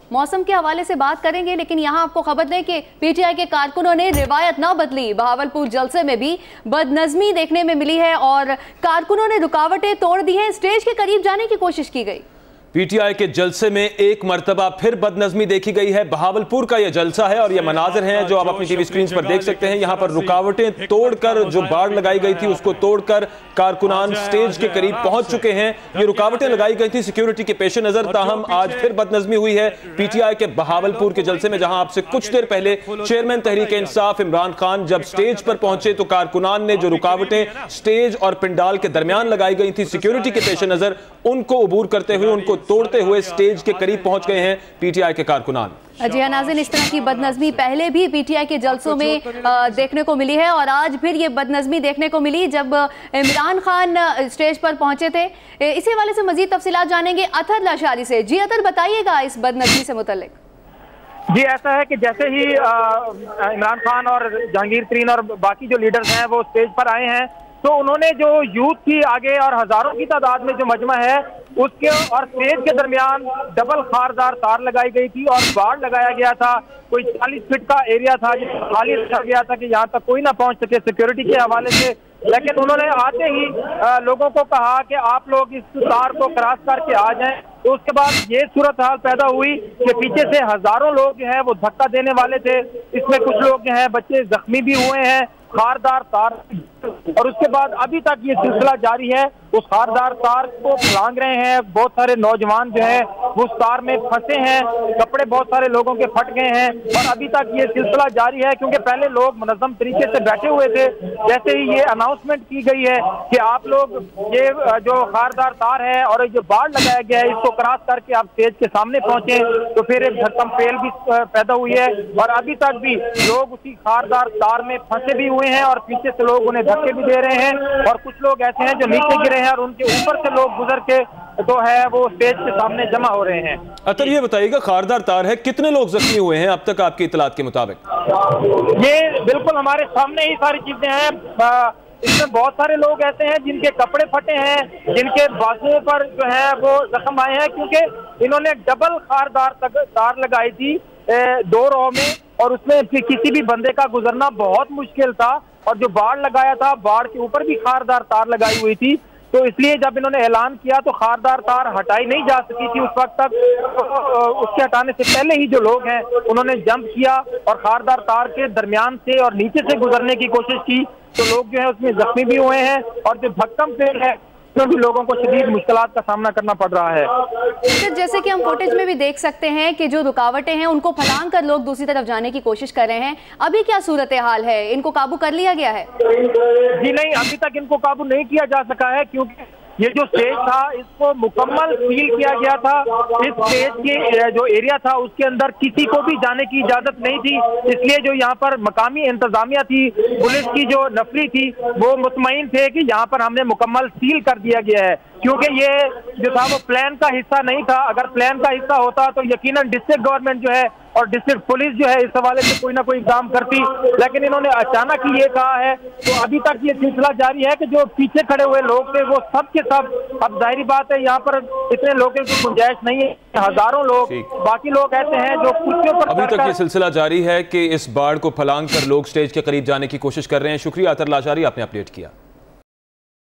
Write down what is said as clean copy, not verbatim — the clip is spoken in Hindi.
मौसम के हवाले से बात करेंगे, लेकिन यहाँ आपको खबर दें कि पीटीआई के कारकुनों ने रिवायत ना बदली। बहावलपुर जलसे में भी बदनज़मी देखने में मिली है और कारकुनों ने रुकावटें तोड़ दी हैं। स्टेज के करीब जाने की कोशिश की गई। पीटीआई के जलसे में एक मर्तबा फिर बदनज़मी देखी गई है। बहावलपुर का यह जलसा है और यह मनाजिर हैं जो आप अपनी टीवी स्क्रीन पर देख सकते हैं। यहां पर रुकावटें तोड़कर, जो बाड़ लगाई गई थी उसको तोड़कर कारकुनान स्टेज के करीब पहुंच चुके हैं। ये रुकावटें लगाई गई थी सिक्योरिटी के पेश नजर, ताहम आज फिर बदनज़मी हुई है पीटीआई के बहावलपुर के जलसे में, जहां आपसे कुछ देर पहले चेयरमैन तहरीक इंसाफ इमरान खान जब स्टेज पर पहुंचे तो कारकुनान ने जो रुकावटें स्टेज और पंडाल के दरमियान लगाई गई थी सिक्योरिटी के पेश नजर, उनको अबूर करते हुए, उनको तोड़ते हुए स्टेज के करीब पहुंच गए हैं पीटीआई के कारकुनान। जी हाँ नाज़रीन, इस तरह की बदनज़मी पहले भी पीटीआई के जलसों में देखने को मिली है और आज फिर ये बदनज़मी देखने को मिली जब इमरान खान स्टेज पर पहुंचे थे। इसी हवाले से मजीद तफसीलात जानेंगे अतर लाशारी से। जी अतर, बताइएगा इस बदनज़मी से मुतल्लिक। जी ऐसा है कि जैसे ही इमरान खान और जहांगीर तरीन और बाकी जो लीडर्स हैं वो स्टेज पर आए हैं तो उन्होंने जो यूथ की आगे और हजारों की तादाद में जो मजमा है उसके और स्टेज के दरमियान डबल खारदार तार लगाई गई थी और बाड़ लगाया गया था। कोई 40 फीट का एरिया था जिसको खाली रखा गया था कि यहाँ तक कोई ना पहुंच सके सिक्योरिटी के हवाले से। लेकिन उन्होंने आते ही लोगों को कहा कि आप लोग इस तार को क्रॉस करके आ जाएं। तो उसके बाद ये सूरत हाल पैदा हुई कि पीछे से हजारों लोग जो है वो धक्का देने वाले थे। इसमें कुछ लोग जो है बच्चे जख्मी भी हुए हैं, खारदार तार, और उसके बाद अभी तक ये सिलसिला जारी है। उस खारदार तार को लांग रहे हैं, बहुत सारे नौजवान जो है वो उस तार में फंसे हैं, कपड़े बहुत सारे लोगों के फट गए हैं और अभी तक ये सिलसिला जारी है क्योंकि पहले लोग मुनज़्ज़म तरीके से बैठे हुए थे। जैसे ही ये अनाउंसमेंट की गई है कि आप लोग ये जो खारदार तार है और जो बाड़ लगाया गया है इसको क्रॉस करके आप स्टेज के सामने पहुंचे, तो फिर एक धक्कम पेल भी पैदा हुई है और अभी तक भी लोग उसी खारदार तार में फंसे भी हुए हैं और पीछे से लोग उन्हें धक्के भी दे रहे हैं और कुछ लोग ऐसे हैं जो नीचे गिरे हैं और उनके ऊपर से लोग गुजर के तो है वो स्टेज के सामने जमा हो रहे हैं। अतर ये बताइएगा, खारदार तार है, कितने लोग जख्मी हुए हैं अब तक आपकी इतलात के मुताबिक? ये बिल्कुल हमारे सामने ही सारी चीजें हैं। इसमें बहुत सारे लोग ऐसे हैं जिनके कपड़े फटे हैं, जिनके बाजुओं पर जो है वो जख्म आए हैं क्योंकि इन्होंने डबल खारदार तार लगाई थी 2 रो में और उसमें किसी भी बंदे का गुजरना बहुत मुश्किल था और जो बाड़ लगाया था बाड़ के ऊपर भी खारदार तार लगाई हुई थी। तो इसलिए जब इन्होंने ऐलान किया तो खारदार तार हटाई नहीं जा सकी थी उस वक्त तक। तो उसके हटाने से पहले ही जो लोग हैं उन्होंने जंप किया और खारदार तार के दरमियान से और नीचे से गुजरने की कोशिश की, तो लोग जो है उसमें जख्मी भी हुए हैं और जो भक्कम पेड़ है उसमें भी लोगों को शदीद मुश्किलात का सामना करना पड़ रहा है। तो जैसे कि हम फुटेज में भी देख सकते हैं कि जो रुकावटें हैं उनको फलांग कर लोग दूसरी तरफ जाने की कोशिश कर रहे हैं। अभी क्या सूरत हाल है, इनको काबू कर लिया गया है? जी नहीं, अभी तक इनको काबू नहीं किया जा सका है क्योंकि ये जो स्टेज था इसको मुकम्मल सील किया गया था। इस स्टेज के जो एरिया था उसके अंदर किसी को भी जाने की इजाजत नहीं थी, इसलिए जो यहाँ पर मकामी इंतजामिया थी, पुलिस की जो नफरी थी, वो मुतमईन थे कि यहाँ पर हमने मुकम्मल सील कर दिया गया है क्योंकि ये जो था वो प्लान का हिस्सा नहीं था। अगर प्लान का हिस्सा होता तो यकीनन डिस्ट्रिक्ट गवर्नमेंट जो है और डिस्ट्रिक्ट पुलिस जो है इस हवाले से कोई ना कोई काम करती, लेकिन इन्होंने अचानक ही ये कहा है। तो अभी तक ये सिलसिला जारी है कि जो पीछे खड़े हुए लोग थे वो सब के सब, अब जाहिर बात है यहाँ पर इतने लोगों की गुंजाइश नहीं है, हजारों लोग, बाकी लोग ऐसे हैं जो कुर्सियों पर। अभी तक ये सिलसिला जारी है कि इस बाढ़ को फलांग कर लोग स्टेज के करीब जाने की कोशिश कर रहे हैं। शुक्रिया अतर लाशारी, आपने अपडेट किया।